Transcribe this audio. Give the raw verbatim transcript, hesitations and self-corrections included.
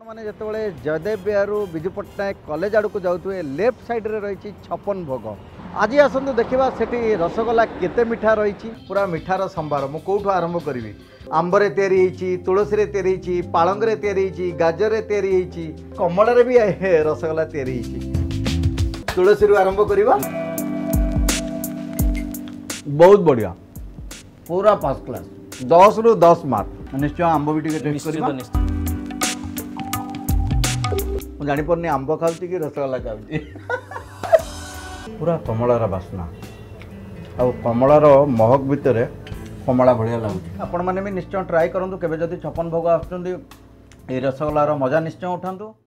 मैंने जिते जयदेव बिहारू विजु पट्टनायक कॉलेज आड़ को जाऊे लेफ्ट साइड रे रही छप्पन भोग। आज आसतु देखा सेठी रसगोला केते मिठा रही पूरा मिठार संभार। मु कौटू आरंभ करी आंबर तैयारी तुलसी तैयारी पालंग तैयारी गाजर तैयारी कमल भी रसगोला तैयारी तुलसी आरंभ करवा। बहुत बढ़िया पूरा फर्स्ट क्लास दस रु दस मार्क। निश्चय आंब भी टेस्ट करवा। मुझे जापर आंब खाऊँ कि रसगोला खाऊँ पूरा कमलार बास्ना आ कमलार महक भितर कमला बढ़िया लगुच। आपण मैंने भी निश्चय ट्राए करूँ केवे जदि छप्पन भोग आसुँच रसगोलार मजा निश्चय उठातु।